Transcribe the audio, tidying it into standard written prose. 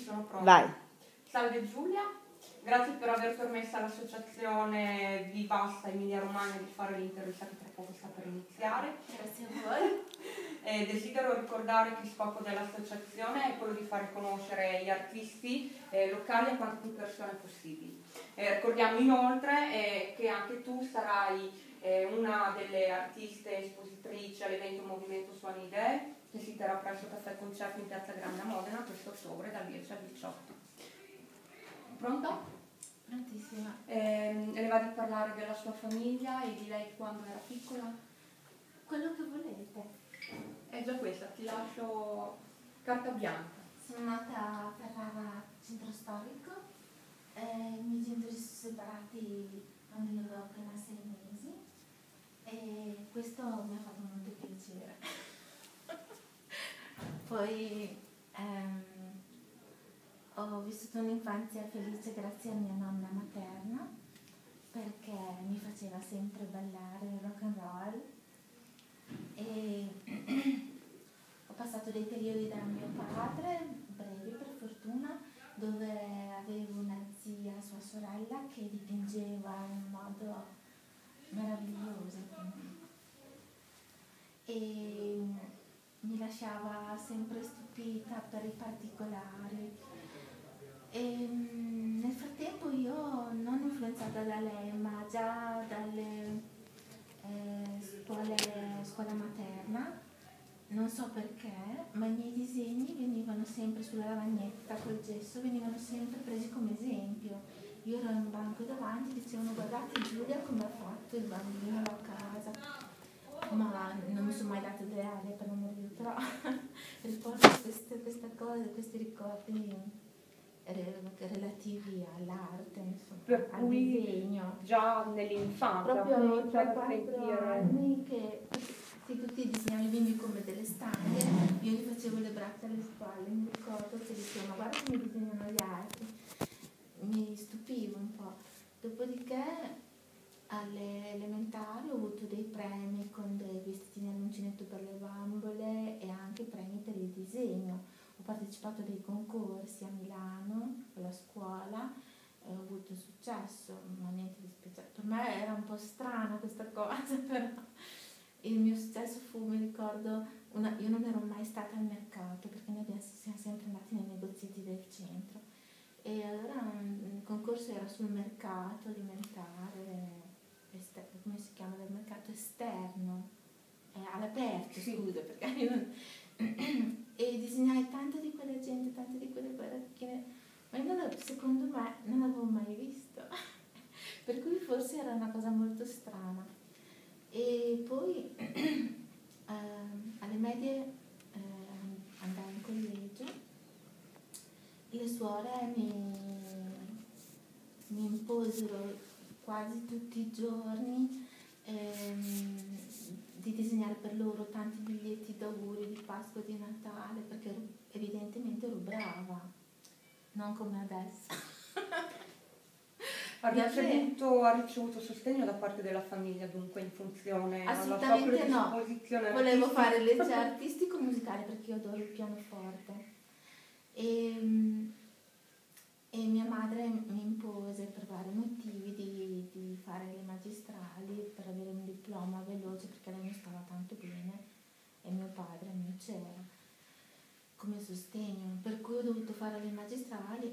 sono pronta. Vai. Salve Giulia, grazie per aver permesso all'associazione Vivassa Emilia Romagna di fare l'intervista che tra poco sta per iniziare. Grazie a voi. Desidero ricordare che il scopo dell'associazione è quello di far conoscere gli artisti locali a quante più persone possibili. Ricordiamo inoltre che anche tu sarai una delle artiste espositrici all'evento Movimento Suoni Idee, che si terrà presso Caffè Concerto in Piazza Grande a Modena questo ottobre dal 10 al 18. Pronto? Prontissima. Le va di parlare della sua famiglia e di lei quando era piccola? Quello che volete. È già questa, ti lascio carta bianca. Sono nata per Rava, centro storico. I miei genitori si sono separati quando io avevo appena 6 mesi e questo mi ha fatto molto piacere. Poi ho vissuto un'infanzia felice grazie a mia nonna materna perché mi faceva sempre ballare il rock and roll e ho passato dei periodi da mio padre, brevi per fortuna, dove avevo una zia, sua sorella, che dipingeva in un modo meraviglioso e mi lasciava sempre stupita per i particolari. E nel frattempo io, non influenzata da lei, ma già dalle scuola materna, non so perché, ma i miei disegni venivano sempre sulla lavagnetta col gesso, venivano sempre presi come esempio. Io ero in banco davanti e dicevano: guardate Giulia come ha fatto il bambino a casa. Ma non mi sono mai data ideale per l'amor di Dio, però ricordo questa cosa, questi ricordi relativi all'arte, insomma, Per al cui disegno. già nell'infanzia Proprio iniziava a 3-4 sentire. anni che tutti disegnavano i bimbi come delle stanghe, io gli facevo le braccia alle spalle, mi ricordo che dicevo: ma guarda come disegnano gli altri. Mi stupivo un po'. Dopodiché alle elementari ho avuto dei premi con dei vestitini all'uncinetto per le bambole e anche premi per il disegno. Ho partecipato a dei concorsi a Milano con la scuola e ho avuto successo, ma niente di speciale. Per me era un po' strana questa cosa, però il mio successo fu, mi ricordo, io non ero mai stata al mercato perché noi siamo sempre andati nei negozietti del centro e allora il concorso era sul mercato alimentare, come si chiama, del mercato esterno, all'aperto, Sì. scusa, perché io non... e disegnai tante di quelle gente, tante di quelle baracchine, ma io secondo me non l'avevo mai visto, per cui forse era una cosa molto strana. E poi alle medie andai in collegio, le suore mi imposero quasi tutti i giorni di disegnare per loro tanti biglietti d'auguri di Pasqua e di Natale, perché evidentemente ero brava, non come adesso. Ha ricevuto sostegno da parte della famiglia, dunque, in funzione alla sua Assolutamente no. predisposizione Volevo artistica? fare il liceo artistico-musicale perché io adoro il pianoforte e mia madre mi impose per vari motivi di fare le magistrali per avere un diploma veloce, perché lei non stava tanto bene e mio padre mi c'era come sostegno, per cui ho dovuto fare le magistrali